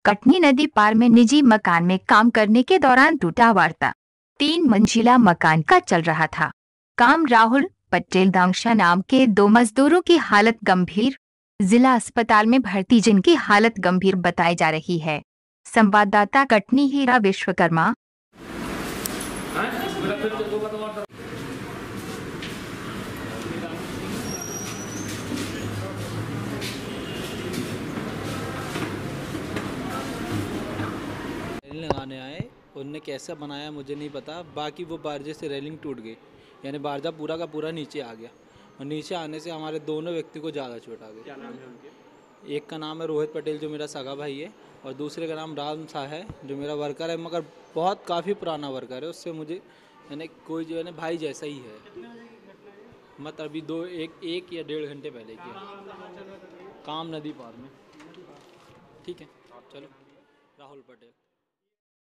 कटनी नदी पार में निजी मकान में काम करने के दौरान टूटा वार्ता। 3 मंजिला मकान का चल रहा था काम। राहुल पटेल दांगशा नाम के 2 मजदूरों की हालत गंभीर, जिला अस्पताल में भर्ती, जिनकी हालत गंभीर बताई जा रही है। संवाददाता कटनी हीरा विश्वकर्मा। लगाने आए, उनने कैसा बनाया मुझे नहीं पता। बाकी वो बारजे से रेलिंग टूट गई, यानी बारजा पूरा का पूरा नीचे आ गया और नीचे आने से हमारे दोनों व्यक्ति को ज़्यादा चोट आ गई। क्या नाम है उनके? एक का नाम है रोहित पटेल, जो मेरा सगा भाई है, और दूसरे का नाम राम शाह है, जो मेरा वर्कर है, मगर बहुत काफ़ी पुराना वर्कर है। उससे मुझे यानी कोई जो है ना भाई जैसा ही है। मत अभी एक या 1.5 घंटे पहले किया काम नदी पार में। ठीक है, चलो। राहुल पटेल।